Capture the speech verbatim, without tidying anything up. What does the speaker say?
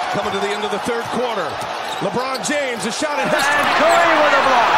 Coming to the end of the third quarter. LeBron James, a shot at And Curry with a block.